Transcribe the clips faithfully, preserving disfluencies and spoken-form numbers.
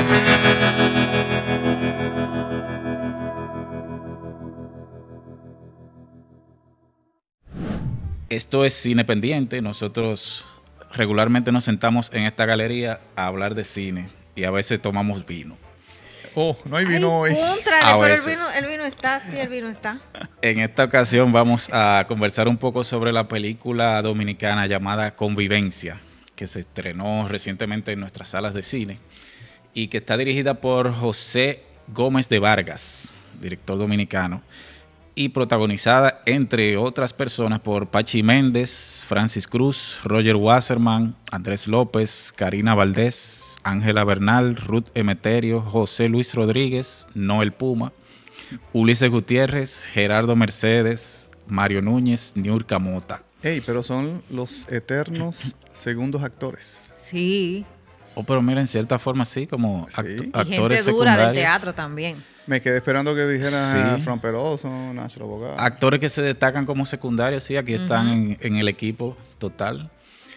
Esto es Cine Pendiente. Nosotros regularmente nos sentamos en esta galería a hablar de cine y a veces tomamos vino. Oh, no hay vino Ay, hoy. Contrale, pero el vino, el vino está, sí, el vino está. En esta ocasión vamos a conversar un poco sobre la película dominicana llamada Convivencia, que se estrenó recientemente en nuestras salas de cine y que está dirigida por José Gómez de Vargas, director dominicano, y protagonizada, entre otras personas, por Pachi Méndez, Francis Cruz, Roger Wasserman, Andrés López, Karina Valdés, Ángela Bernal, Ruth Emeterio, José Luis Rodríguez, Noel Puma, Ulises Gutiérrez, Gerardo Mercedes, Mario Núñez, Niurka Mota. Ey, pero son los eternos segundos actores. Sí. Oh, pero mira, en cierta forma sí, como Sí. act- Y actores gente dura secundarios. del teatro también. Me quedé esperando que dijera Sí. Fran Peroso, Nacho Abogado. Actores que se destacan como secundarios, sí, aquí están en, en el equipo total.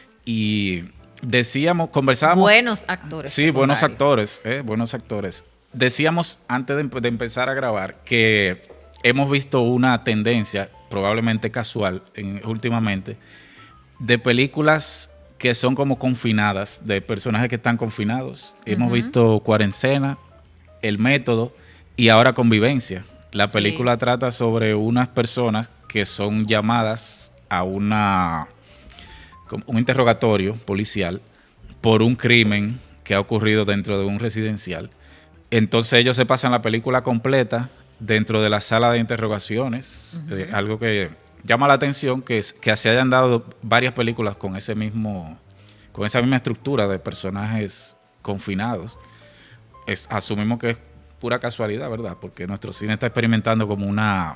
Y decíamos, conversábamos... Buenos actores. Sí, buenos secundarios. actores, eh, buenos actores. Decíamos antes de, de empezar a grabar que hemos visto una tendencia, probablemente casual en, últimamente, de películas que son como confinadas, de personajes que están confinados. Uh-huh. Hemos visto Cuarentena, El Método y ahora Convivencia. La Sí. película trata sobre unas personas que son llamadas a una, un interrogatorio policial por un crimen que ha ocurrido dentro de un residencial. Entonces ellos se pasan la película completa dentro de la sala de interrogaciones, uh-huh. eh, algo que llama la atención, que, es, que se hayan dado varias películas con ese mismo, con esa misma estructura de personajes confinados. Es, asumimos que es pura casualidad, ¿verdad? Porque nuestro cine está experimentando como una,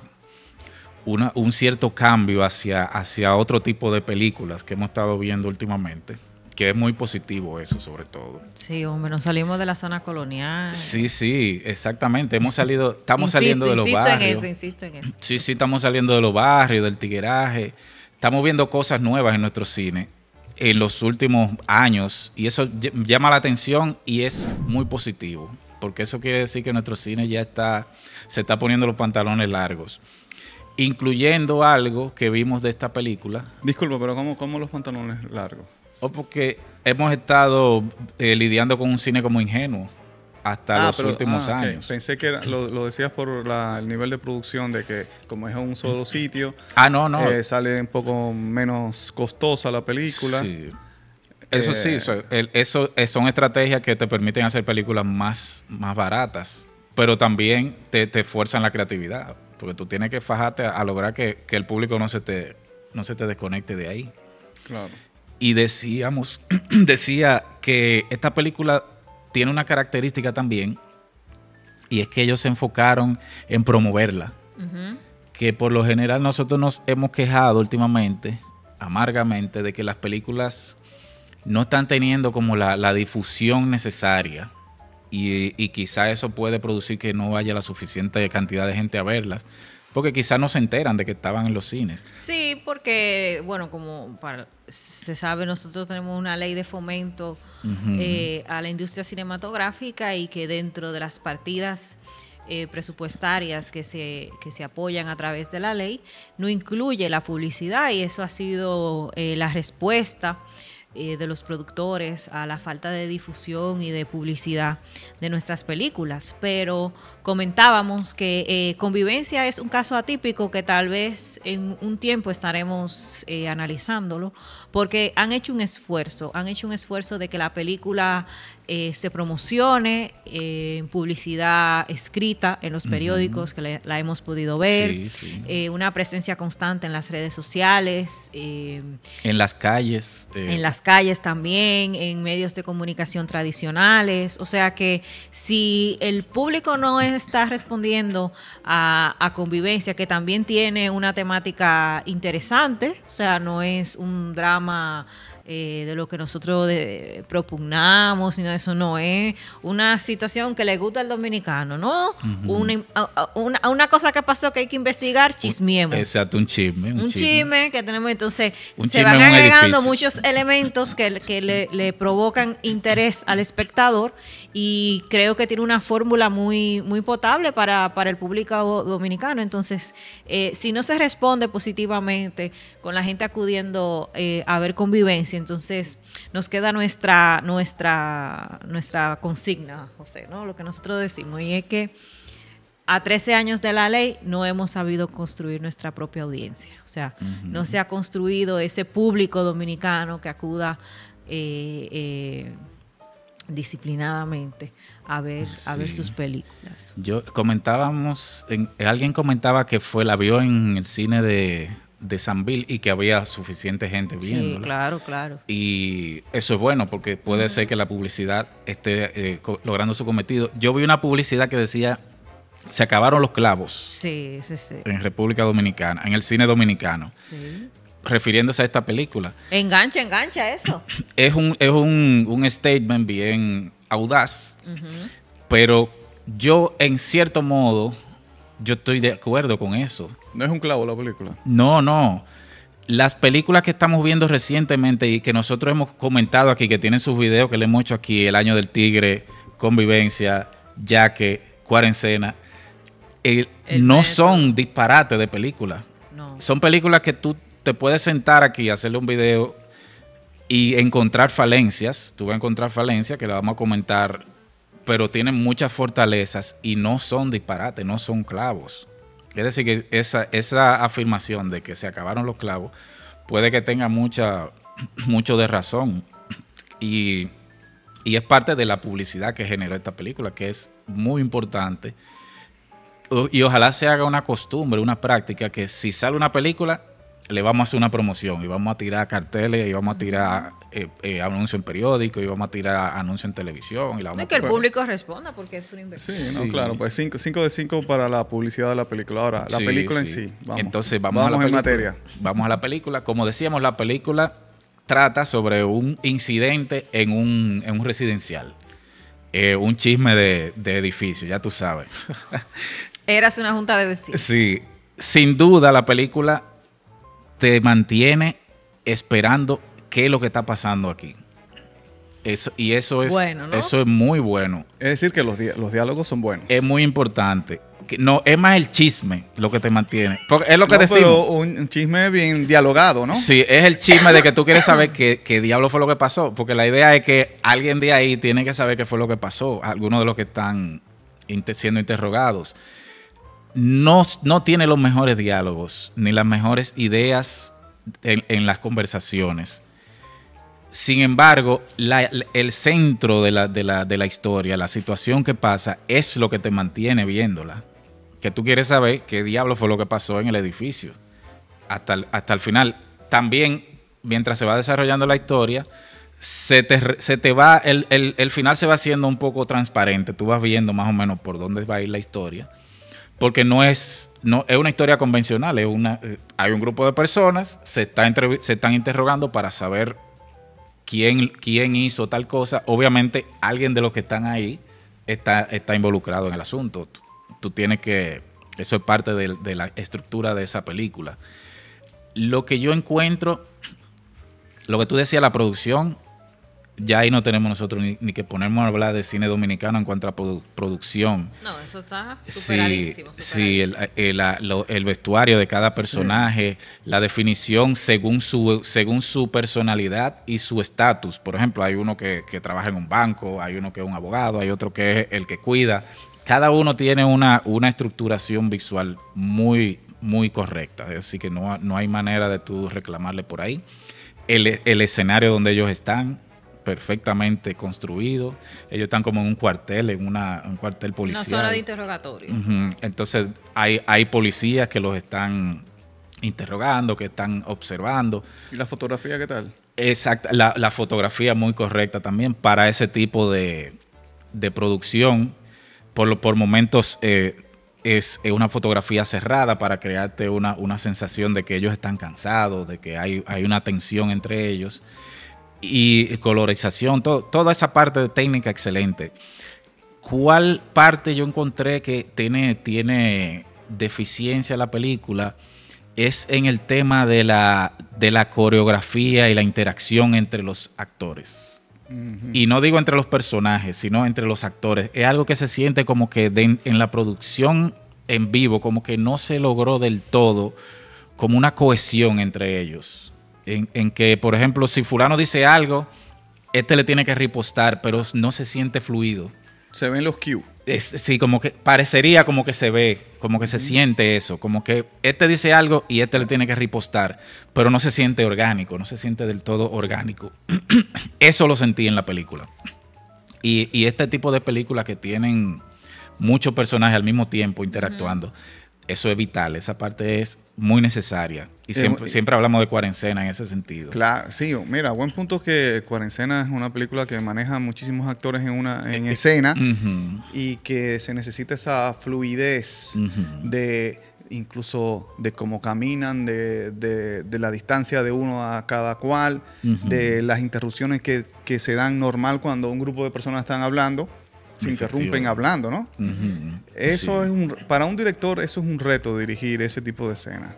una un cierto cambio hacia, hacia otro tipo de películas que hemos estado viendo últimamente, que es muy positivo eso, sobre todo. Sí, hombre, nos salimos de la zona colonial. Sí, sí, exactamente. Hemos salido, estamos insisto, saliendo de los insisto barrios. En eso, insisto en eso. Sí, sí, estamos saliendo de los barrios, del tigueraje. Estamos viendo cosas nuevas en nuestro cine en los últimos años y eso llama la atención y es muy positivo, porque eso quiere decir que nuestro cine ya está, se está poniendo los pantalones largos, incluyendo algo que vimos de esta película. Disculpa, pero ¿cómo, cómo los pantalones largos? O porque hemos estado eh, lidiando con un cine como ingenuo hasta ah, los pero, últimos ah, okay. años. Pensé que era, lo, lo decías por la, el nivel de producción, de que como es un solo sitio, ah, no, no. Eh, sale un poco menos costosa la película. Sí. Eso eh, sí, eso, el, eso son estrategias que te permiten hacer películas más, más baratas, pero también te, te fuerzan la creatividad, porque tú tienes que fajarte a, a lograr que, que el público no se te, no se te desconecte de ahí. Claro. Y decíamos, decía que esta película tiene una característica también, y es que ellos se enfocaron en promoverla. Uh-huh. Que por lo general nosotros nos hemos quejado últimamente, amargamente, de que las películas no están teniendo como la, la difusión necesaria, y, y quizá eso puede producir que no haya la suficiente cantidad de gente a verlas, porque quizás no se enteran de que estaban en los cines. Sí, porque, bueno, como para, se sabe, nosotros tenemos una ley de fomento uh-huh. eh, a la industria cinematográfica y que dentro de las partidas eh, presupuestarias que se, que se apoyan a través de la ley, no incluye la publicidad, y eso ha sido eh, la respuesta Eh, de los productores a la falta de difusión y de publicidad de nuestras películas. Pero comentábamos que eh, Convivencia es un caso atípico que tal vez en un tiempo estaremos eh, analizándolo, porque han hecho un esfuerzo, han hecho un esfuerzo de que la película eh, se promocione eh, en publicidad escrita en los periódicos, uh-huh. que la, la hemos podido ver, sí, sí. Eh, una presencia constante en las redes sociales, eh, en las calles, eh. en las calles también, en medios de comunicación tradicionales. O sea que si el público no está respondiendo a, a Convivencia, que también tiene una temática interesante, o sea, no es un drama eh, de lo que nosotros de, propugnamos, sino eso no es una situación que le gusta al dominicano, ¿no? Uh-huh. una, una, una cosa que pasó que hay que investigar, chismiemos. Exacto, un chisme. Un, un chisme. chisme que tenemos, entonces un se van agregando muchos elementos que, que le, le provocan interés al espectador y creo que tiene una fórmula muy, muy potable para, para el público dominicano. Entonces, eh, si no se responde positivamente con la gente acudiendo eh, a ver Convivencia, entonces nos queda nuestra nuestra nuestra consigna, José, ¿no? Lo que nosotros decimos, y es que a trece años de la ley no hemos sabido construir nuestra propia audiencia. O sea, uh-huh. no se ha construido ese público dominicano que acuda eh, eh, disciplinadamente a ver, sí. a ver sus películas. Yo comentábamos, en, alguien comentaba que fue, la vio en el cine de... de Sanville y que había suficiente gente viéndola. Sí, claro, claro. Y eso es bueno porque puede uh-huh. ser que la publicidad esté eh, co- logrando su cometido. Yo vi una publicidad que decía, se acabaron los clavos. Sí, sí, sí. En República Dominicana, en el cine dominicano. Sí. Refiriéndose a esta película. Engancha, engancha eso. Es un, es un, un statement bien audaz, uh-huh. pero yo en cierto modo, yo estoy de acuerdo con eso. ¿No es un clavo la película? No, no. Las películas que estamos viendo recientemente y que nosotros hemos comentado aquí, que tienen sus videos que le hemos hecho aquí, El Año del Tigre, Convivencia, Yaque, Cuarentena, el, el no metro. Son disparates de películas. No. Son películas que tú te puedes sentar aquí, hacerle un video y encontrar falencias. Tú vas a encontrar falencias que le vamos a comentar, pero tienen muchas fortalezas y no son disparates, no son clavos. Es decir, que esa, esa afirmación de que se acabaron los clavos puede que tenga mucha, mucho de razón. Y, y es parte de la publicidad que generó esta película, que es muy importante. Y ojalá se haga una costumbre, una práctica, que si sale una película, le vamos a hacer una promoción y vamos a tirar carteles y vamos a tirar eh, eh, anuncios en periódico y vamos a tirar anuncios en televisión. Y la vamos no, que el público responda porque es una inversión. Sí, no, sí. claro, pues cinco, cinco de cinco para la publicidad de la película. Ahora, la sí, película sí. en sí. Vamos, Entonces, vamos, vamos a la en película. materia. Vamos a la película. Como decíamos, la película trata sobre un incidente en un, en un residencial. Eh, un chisme de, de edificio, ya tú sabes. Eras una junta de vecinos. Sí, sin duda la película te mantiene esperando qué es lo que está pasando aquí. Eso, y eso es, bueno, ¿no? eso es muy bueno. Es decir, que los, di- los diálogos son buenos. Es muy importante. Que no, es más el chisme lo que te mantiene. Porque es lo que no, decimos. Pero un chisme bien dialogado, ¿no? Sí, es el chisme de que tú quieres saber qué, qué diablo fue lo que pasó. Porque la idea es que alguien de ahí tiene que saber qué fue lo que pasó. Algunos de los que están inter- siendo interrogados. No, no tiene los mejores diálogos ni las mejores ideas en, en las conversaciones. Sin embargo, la, el centro de la, de, la, de la historia, la situación que pasa, es lo que te mantiene viéndola. Que tú quieres saber qué diablo fue lo que pasó en el edificio. Hasta el, hasta el final. También, mientras se va desarrollando la historia, se te, se te va, el, el, el final se va haciendo un poco transparente. Tú vas viendo más o menos por dónde va a ir la historia. Porque no es, no, es una historia convencional. Es una, hay un grupo de personas, se, está entre, se están interrogando para saber quién, quién hizo tal cosa. Obviamente, alguien de los que están ahí está, está involucrado en el asunto. Tú, tú tienes que... Eso es parte de, de la estructura de esa película. Lo que yo encuentro, lo que tú decías, la producción, ya ahí no tenemos nosotros ni, ni que ponernos a hablar de cine dominicano en cuanto a produ- producción. No, eso está superadísimo. Sí, sí, el, el, el, el vestuario de cada personaje, sí. La definición según su, según su personalidad y su estatus. Por ejemplo, hay uno que, que trabaja en un banco, hay uno que es un abogado, hay otro que es el que cuida. Cada uno tiene una, una estructuración visual muy, muy correcta. Así que no, no hay manera de tú reclamarle por ahí. El, el escenario donde ellos están, perfectamente construido. Ellos están como en un cuartel, en una, un cuartel policial. Una zona de interrogatorio. Uh-huh. Entonces hay, hay policías que los están interrogando, que están observando. ¿Y la fotografía qué tal? Exacto, la, la fotografía muy correcta también para ese tipo de, de producción. Por, por momentos eh, es, es una fotografía cerrada para crearte una, una sensación de que ellos están cansados, de que hay, hay una tensión entre ellos. y colorización, todo, toda esa parte de técnica excelente. ¿Cuál parte yo encontré que tiene, tiene deficiencia la película? Es en el tema de la, de la coreografía y la interacción entre los actores. Uh-huh. Y no digo entre los personajes, sino entre los actores. Es algo que se siente como que de, en la producción en vivo, como que no se logró del todo como una cohesión entre ellos. En, en que, por ejemplo, si fulano dice algo, este le tiene que ripostar, pero no se siente fluido. Se ven los cues. Es, sí, como que parecería como que se ve, como que se uh-huh. siente eso, como que este dice algo y este le tiene que ripostar, pero no se siente orgánico, no se siente del todo orgánico. Eso lo sentí en la película. Y, y este tipo de películas que tienen muchos personajes al mismo tiempo interactuando, uh-huh. eso es vital, esa parte es muy necesaria. Y siempre, eh, siempre hablamos de Cuarencena en ese sentido. Claro, sí, mira, buen punto que Cuarencena es una película que maneja muchísimos actores en una en escena uh-huh. y que se necesita esa fluidez uh-huh. de incluso de cómo caminan, de, de, de la distancia de uno a cada cual, uh-huh. de las interrupciones que, que se dan normal cuando un grupo de personas están hablando. Se interrumpen hablando, ¿no? Uh-huh. Eso sí. es un, para un director, eso es un reto, dirigir ese tipo de escena.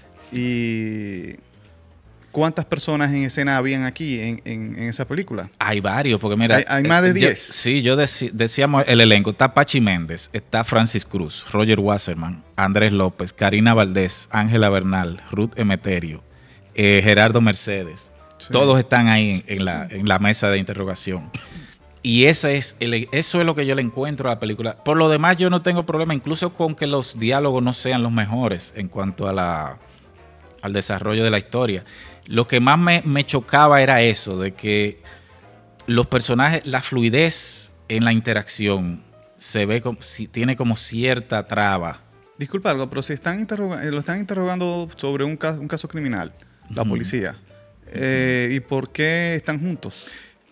¿Y cuántas personas en escena habían aquí en, en, en esa película? Hay varios, porque mira... ¿Hay, hay más de diez? Sí, yo deci decíamos el elenco. Está Pachi Méndez, está Francis Cruz, Roger Wasserman, Andrés López, Karina Valdés, Ángela Bernal, Ruth Emeterio, eh, Gerardo Mercedes. Sí. Todos están ahí en, en, la, en la mesa de interrogación. Y ese es el, eso es lo que yo le encuentro a la película. Por lo demás, yo no tengo problema, incluso con que los diálogos no sean los mejores en cuanto a la, al desarrollo de la historia. Lo que más me, me chocaba era eso, de que los personajes, la fluidez en la interacción, se ve como si tiene como cierta traba. Disculpa algo, pero si están lo están interrogando sobre un caso, un caso criminal, la uh-huh. policía, eh, ¿y por qué están juntos?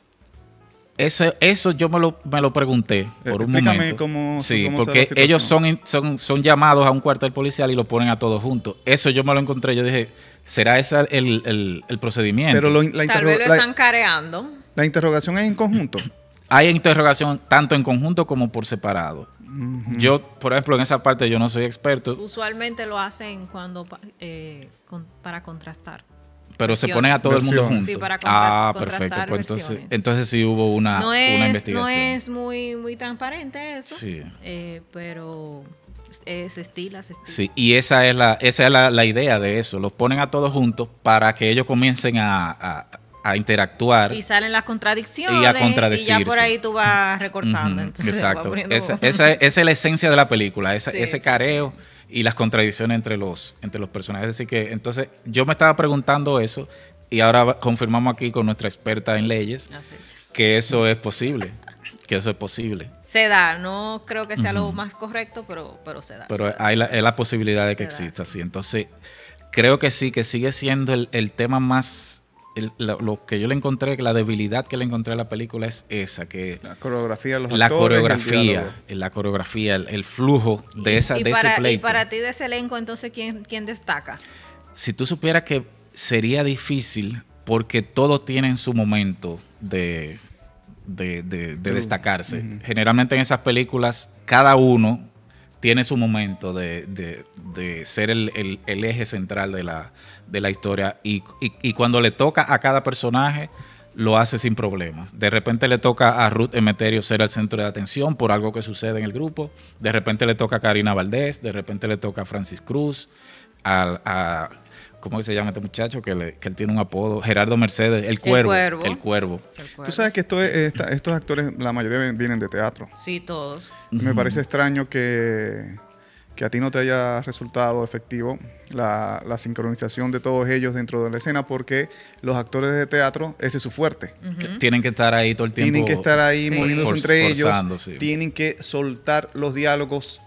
Eso, eso yo me lo, me lo pregunté por un Explícame momento. Cómo, sí, cómo porque ellos son, son, son llamados a un cuartel policial y lo ponen a todos juntos. Eso yo me lo encontré. Yo dije, ¿será ese el, el, el procedimiento? Pero lo, la Tal vez lo están careando. ¿La interrogación es en conjunto? Hay interrogación tanto en conjunto como por separado. Uh-huh. Yo, por ejemplo, en esa parte yo no soy experto. Usualmente lo hacen cuando eh, con, para contrastar. Pero versiones. Se ponen a todo el mundo juntos. Sí, para contra- ah, perfecto. Pues entonces, entonces sí hubo una, no es, una investigación. No es muy, muy transparente eso, sí. eh, pero eh, se estila, se estila. Sí, y esa es la, esa es la, la idea de eso. Los ponen a todos juntos para que ellos comiencen a, a, a interactuar. Y salen las contradicciones. Y a contradecirse. Y ya por ahí tú vas recortando. Uh-huh, entonces exacto. Esa, esa, esa es la esencia de la película, esa, sí, ese sí, careo. Sí. Y las contradicciones entre los, entre los personajes. Así que, entonces, yo me estaba preguntando eso y ahora confirmamos aquí con nuestra experta en leyes que eso es posible, que eso es posible. Se da, no creo que sea uh-huh. lo más correcto, pero, pero se da. Pero se da. hay la, es la posibilidad de que se exista, da, sí. sí. Entonces, creo que sí, que sigue siendo el, el tema más... El, lo, lo que yo le encontré, la debilidad que le encontré a la película es esa, que la coreografía, los la actores, coreografía, el la coreografía, el, el flujo de y, esa y de para, ese pleito. Y para ti de ese elenco, entonces, ¿quién, quién destaca? Si tú supieras que sería difícil porque todos tienen su momento de, de, de, de destacarse. Uh-huh. Generalmente en esas películas, cada uno tiene su momento de, de, de ser el, el, el eje central de la, de la historia y, y, y cuando le toca a cada personaje lo hace sin problemas. De repente le toca a Ruth Emeterio ser el centro de atención por algo que sucede en el grupo, de repente le toca a Karina Valdés, de repente le toca a Francis Cruz, a, a ¿cómo se llama este muchacho? Que, le, que él tiene un apodo, Gerardo Mercedes, el Cuervo. El Cuervo. El Cuervo. El Cuervo. Tú sabes que esto es, esta, estos actores, la mayoría vienen de teatro. Sí, todos. Uh-huh. Me parece extraño que, que a ti no te haya resultado efectivo la, la sincronización de todos ellos dentro de la escena, porque los actores de teatro, ese es su fuerte. Uh-huh. Tienen que estar ahí todo el tiempo. Tienen que estar ahí sí. moviéndose For, entre ellos. Sí. Tienen que soltar los diálogos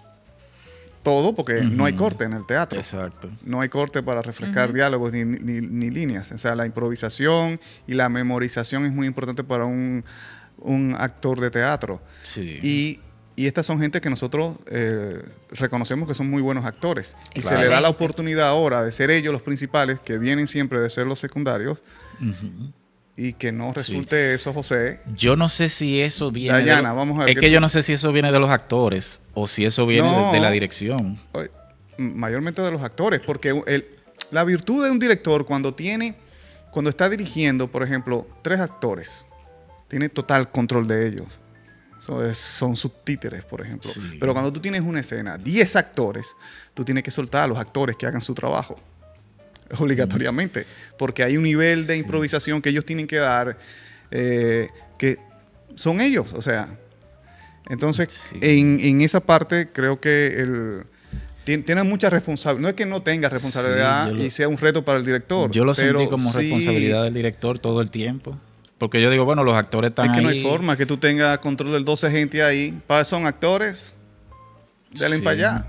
todo, porque uh-huh. no hay corte en el teatro. Exacto. No hay corte para refrescar uh-huh. diálogos ni, ni, ni líneas. O sea, la improvisación y la memorización es muy importante para un, un actor de teatro. Sí. Y, y estas son gente que nosotros eh, reconocemos que son muy buenos actores. Y claro. se le da la oportunidad ahora de ser ellos los principales, que vienen siempre de ser los secundarios. Uh-huh. y que no resulte sí. eso, José. Yo no sé si eso viene Dayana, de lo, vamos a ver es que, que yo no sé si eso viene de los actores o si eso viene no, de, de la dirección. Mayormente de los actores, porque el, la virtud de un director cuando tiene, cuando está dirigiendo, por ejemplo, tres actores, tiene total control de ellos. Eso es, son subtíteres, por ejemplo. Sí. Pero cuando tú tienes una escena, diez actores, tú tienes que soltar a los actores que hagan su trabajo. Obligatoriamente, porque hay un nivel de improvisación que ellos tienen que dar, eh, que son ellos, o sea, entonces sí. en, en esa parte creo que el, tiene, tiene mucha responsabilidad, no es que no tenga responsabilidad sí, lo, y sea un reto para el director. Yo lo pero sentí como sí, responsabilidad del director todo el tiempo, porque yo digo, bueno, los actores están ahí. Es que ahí. no hay forma que tú tengas control del doce gente ahí, para son actores, denle sí. para allá.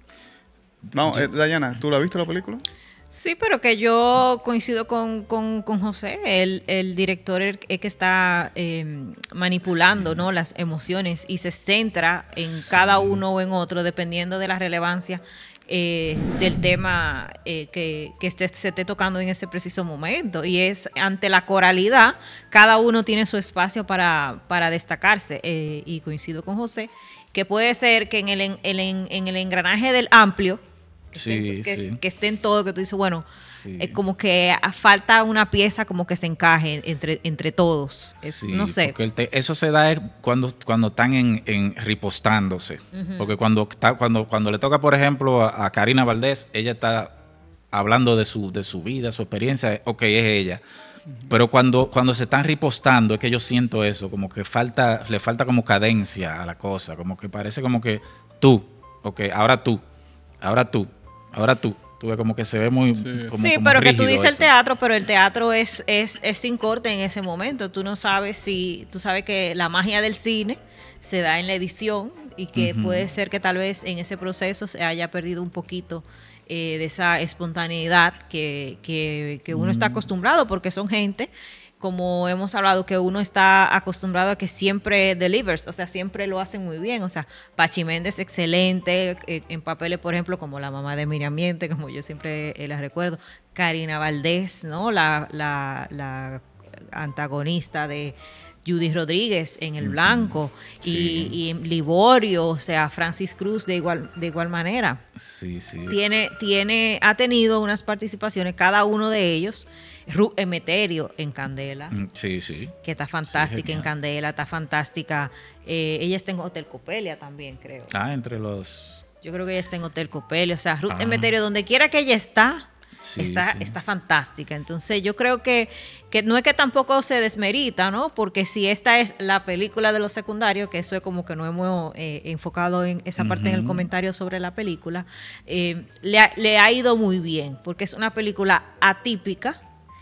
No, eh, Dayana, ¿tú la has visto la película? Sí, pero que yo coincido con, con, con José, el, el director es el que está eh, manipulando sí. ¿no? las emociones y se centra en sí. cada uno o en otro dependiendo de la relevancia eh, del tema eh, que, que esté, se esté tocando en ese preciso momento. Y es ante la coralidad, cada uno tiene su espacio para, para destacarse. Eh, y coincido con José, que puede ser que en el, en, en, en el engranaje del amplio, Que, sí, que, sí. que esté en todo, que tú dices, bueno, sí. es como que falta una pieza como que se encaje entre, entre todos. Es, sí, no sé. Porque el te, eso se da cuando, cuando están en, en ripostándose. Uh-huh. Porque cuando, está, cuando, cuando le toca, por ejemplo, a, a Karina Valdés, ella está hablando de su, de su vida, su experiencia, ok, es ella. Uh-huh. Pero cuando, cuando se están ripostando, es que yo siento eso, como que falta, le falta como cadencia a la cosa, como que parece como que tú, ok, ahora tú, ahora tú. Ahora tú, tú ves como que se ve muy... Sí, como, sí como pero que tú dices eso. el teatro, pero el teatro es, es, es sin corte en ese momento. Tú no sabes si... Tú sabes que la magia del cine se da en la edición y que uh-huh. puede ser que tal vez en ese proceso se haya perdido un poquito eh, de esa espontaneidad que, que, que uno uh-huh. está acostumbrado, porque son gente... como hemos hablado, que uno está acostumbrado a que siempre delivers, o sea, siempre lo hacen muy bien. O sea, Pachi Méndez, excelente, eh, en papeles, por ejemplo, como la mamá de Miriam Miente, como yo siempre eh, la recuerdo. Karina Valdés, ¿no? La, la, la antagonista de Judy Rodríguez en El Blanco, sí. y, y Liborio, o sea, Francis Cruz de igual, de igual manera. Sí, sí. Tiene, tiene, ha tenido unas participaciones, cada uno de ellos. Ruth Emeterio en Candela. Sí, sí. Que está fantástica sí, en Candela, está fantástica. Eh, ella está en Hotel Copelia también, creo. Ah, entre los... Yo creo que ella está en Hotel Copelia. O sea, Ruth ah. Emeterio, donde quiera que ella está, sí, está, sí. está fantástica. Entonces, yo creo que, que no es que tampoco se desmerita, ¿no? Porque si esta es la película de los secundarios, que eso es como que no hemos eh, enfocado en esa parte uh-huh. en el comentario sobre la película, eh, le, ha, le ha ido muy bien, porque es una película atípica,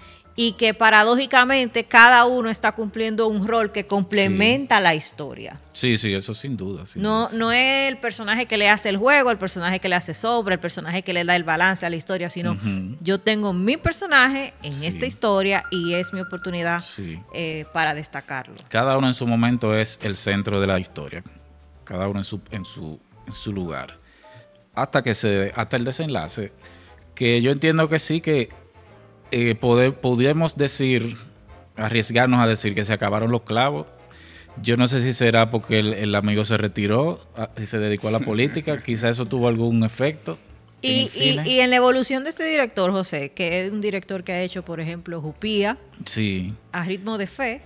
y que paradójicamente cada uno está cumpliendo un rol que complementa sí. la historia. Sí, sí, eso sin duda. Sin no, duda sí. no es el personaje que le hace el juego, el personaje que le hace sombra, el personaje que le da el balance a la historia, sino uh-huh. yo tengo mi personaje en sí. esta historia y es mi oportunidad sí. eh, para destacarlo. Cada uno en su momento es el centro de la historia, cada uno en su, en su, en su lugar, hasta que se, hasta el desenlace, que yo entiendo que sí que Eh, poder, podríamos decir, arriesgarnos a decir que se acabaron los clavos. Yo no sé si será porque el, el amigo se retiró y se dedicó a la política, quizá eso tuvo algún efecto. Y, y, y en la evolución de este director, José, que es un director que ha hecho, por ejemplo, Jupía, sí. A Ritmo de Fe.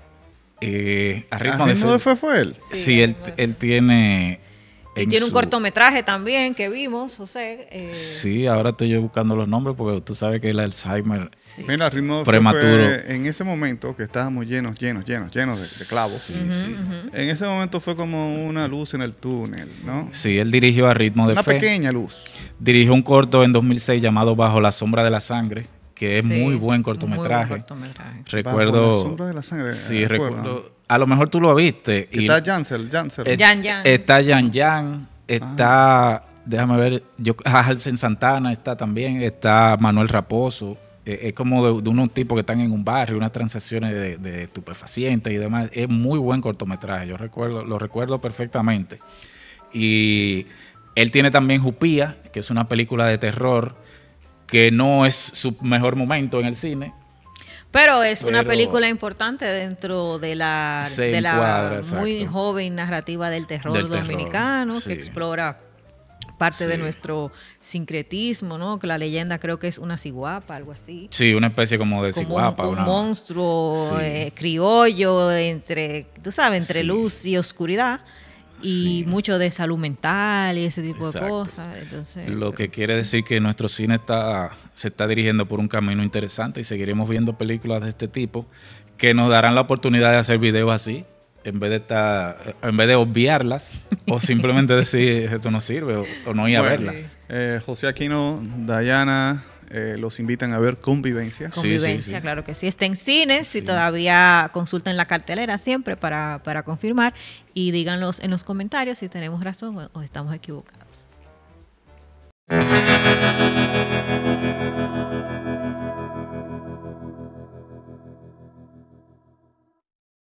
Eh, a Ritmo, ¿A de, ritmo fe, de Fe fue él? Sí, sí él, él tiene... Y tiene un su... cortometraje también que vimos, José. Eh... Sí, ahora estoy yo buscando los nombres porque tú sabes que el Alzheimer sí. Mira, Ritmo de prematuro. Fue en ese momento que estábamos llenos, llenos, llenos, llenos de, de clavos. Sí, uh-huh, sí. Uh-huh. En ese momento fue como una luz en el túnel, ¿no? Sí, él dirigió A Ritmo de una Fe. Una pequeña luz. Dirigió un corto en dos mil seis llamado Bajo la Sombra de la Sangre, que es sí, muy buen cortometraje. Muy buen cortometraje. Recuerdo. Bajo la Sombra de la Sangre. Sí, recuerdo. recuerdo. A lo mejor tú lo viste. Y está Jansel, Jansel. Et, Jan Jan. Está Jan Jan. Está, ah. déjame ver, yo, Halsen Santana está también, está Manuel Raposo, eh, es como de, de unos tipos que están en un barrio, unas transacciones de, de estupefacientes y demás. Es muy buen cortometraje, yo recuerdo, lo recuerdo perfectamente. Y él tiene también Jupía, que es una película de terror que no es su mejor momento en el cine. Pero es Pero una película importante dentro de la, de la encuadra, muy exacto. joven narrativa del terror Del terror, dominicano, sí. que explora parte Sí. de nuestro sincretismo, ¿no? Que la leyenda creo que es una ciguapa, algo así. Sí, una especie como de Como ciguapa. un, un una... monstruo Sí. eh, criollo entre, tú sabes, entre Sí. luz y oscuridad. Y Sí. mucho de salud mental y ese tipo Exacto. de cosas. Entonces, Lo que quiere decir que nuestro cine está, se está dirigiendo por un camino interesante y seguiremos viendo películas de este tipo que nos darán la oportunidad de hacer videos así, en vez de estar, en vez de obviarlas o simplemente decir esto no sirve o, o no ir a Bueno, verlas. Eh, José Aquino, Dayana, eh, los invitan a ver Convivencia. Sí, Convivencia, sí, sí. claro que sí. Está en cines, Sí. si todavía consulten la cartelera siempre para, para confirmar y díganos en los comentarios si tenemos razón o, o estamos equivocados.